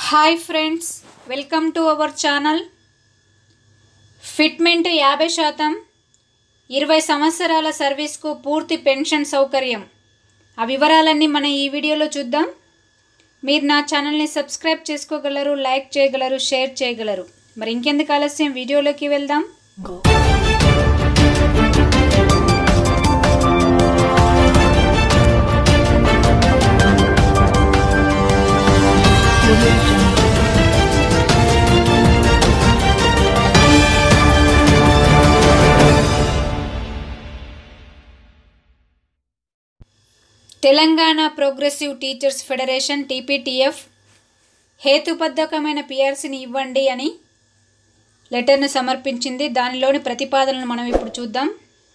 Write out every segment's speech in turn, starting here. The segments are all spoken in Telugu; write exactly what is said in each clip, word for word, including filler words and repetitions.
Hi friends, welcome to our channel. Fitment యాభై శాతం ఇరవై సంవత్సరాల సర్వీస్కు పూర్తి పెన్షన్ సౌకర్యం. ఆ వివరాలన్నీ మనం ఈ వీడియోలో చూద్దాం. మీరు నా ఛానల్ని సబ్స్క్రైబ్ చేసుకోగలరు, లైక్ చేయగలరు, షేర్ చేయగలరు. మరి ఇంకెందుకు ఆలస్యం, వీడియోలోకి వెళ్దాం. Telangana progressive teachers federation TPTF హేతుబద్ధకమైన పీఆర్సీని ఇవ్వండి అని లెటర్ను సమర్పించింది. దానిలోని ప్రతిపాదనలు మనం ఇప్పుడు చూద్దాం.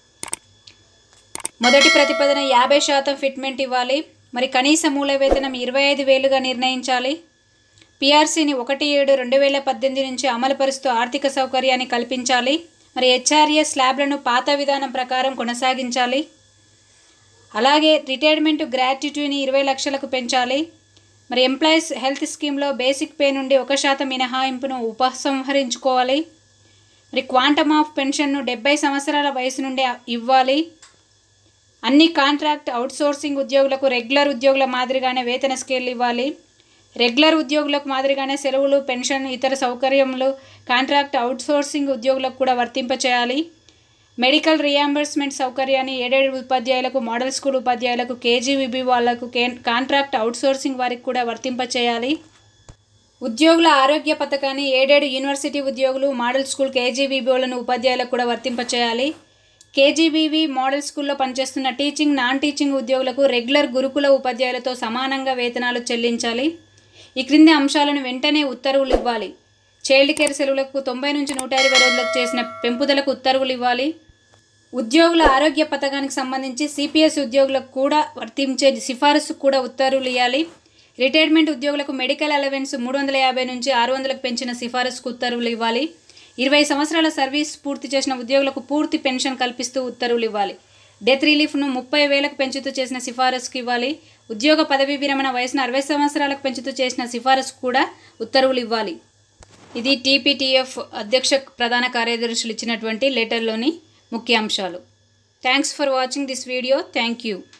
మొదటి ప్రతిపాదన, యాభై శాతం ఫిట్మెంట్ ఇవ్వాలి. మరి కనీస మూల వేతనం ఇరవై ఐదు వేలుగా నిర్ణయించాలి. పీఆర్సీని ఒకటి ఏడు రెండు వేల పద్దెనిమిది నుంచి అమలుపరుస్తూ ఆర్థిక సౌకర్యాన్ని కల్పించాలి. మరి హెచ్ఆర్ఏ స్లాబ్లను పాత విధానం ప్రకారం కొనసాగించాలి. అలాగే రిటైర్మెంట్ గ్రాట్యుటీని ఇరవై లక్షలకు పెంచాలి. మరి ఎంప్లాయీస్ హెల్త్ స్కీమ్లో బేసిక్ పే నుండి ఒక శాతం మినహాయింపును ఉపసంహరించుకోవాలి. మరి క్వాంటమ్ ఆఫ్ పెన్షన్ను డెబ్బై సంవత్సరాల వయసు నుండి ఇవ్వాలి. అన్ని కాంట్రాక్ట్ అవుట్సోర్సింగ్ ఉద్యోగులకు రెగ్యులర్ ఉద్యోగుల మాదిరిగానే వేతన స్కేల్ ఇవ్వాలి. రెగ్యులర్ ఉద్యోగులకు మాదిరిగానే సెలవులు, పెన్షన్, ఇతర సౌకర్యములు కాంట్రాక్ట్ అవుట్సోర్సింగ్ ఉద్యోగులకు కూడా వర్తింపచేయాలి. మెడికల్ రియాంబర్స్మెంట్ సౌకర్యాన్ని ఏడేడు ఉపాధ్యాయులకు, మోడల్ స్కూల్ ఉపాధ్యాయులకు, కేజీవిబి వాళ్లకు, కాంట్రాక్ట్ అవుట్సోర్సింగ్ వారికి కూడా వర్తింపచేయాలి. ఉద్యోగుల ఆరోగ్య పథకాన్ని ఏడేడు యూనివర్సిటీ ఉద్యోగులు, మోడల్ స్కూల్ కేజీవిబిలను ఉపాధ్యాయులకు కూడా వర్తింపచేయాలి. కేజీబీవీ మోడల్ స్కూల్లో పనిచేస్తున్న టీచింగ్, నాన్ టీచింగ్ ఉద్యోగులకు రెగ్యులర్ గురుకుల ఉపాధ్యాయులతో సమానంగా వేతనాలు చెల్లించాలి. ఈ క్రింది అంశాలను వెంటనే ఉత్తర్వులు ఇవ్వాలి. చైల్డ్ కేర్ సెలవులకు తొంభై నుంచి నూట ఇరవై రోజులకు చేసిన పెంపుదలకు ఉత్తర్వులు ఇవ్వాలి. ఉద్యోగుల ఆరోగ్య పథకానికి సంబంధించి సిపిఎస్ ఉద్యోగులకు కూడా వర్తించే సిఫారసు కూడా ఉత్తర్వులు ఇవ్వాలి. రిటైర్మెంట్ ఉద్యోగులకు మెడికల్ అలవెన్స్ మూడు వందల యాభై నుంచి ఆరు వందలకు పెంచిన సిఫారసుకు ఉత్తర్వులు ఇవ్వాలి. ఇరవై సంవత్సరాల సర్వీస్ పూర్తి చేసిన ఉద్యోగులకు పూర్తి పెన్షన్ కల్పిస్తూ ఉత్తర్వులు ఇవ్వాలి. డెత్ రిలీఫ్ను ముప్పై వేలకు పెంచుతూ చేసిన సిఫారసుకు ఇవ్వాలి. ఉద్యోగ పదవీ విరమణ వయసును అరవై సంవత్సరాలకు పెంచుతూ చేసిన సిఫారసు కూడా ఉత్తర్వులు ఇవ్వాలి. ఇది టీపీటీఎఫ్ అధ్యక్ష ప్రధాన కార్యదర్శులు ఇచ్చినటువంటి లెటర్లోని ముఖ్యాంశాలు. Thanks for watching this video. Thank you.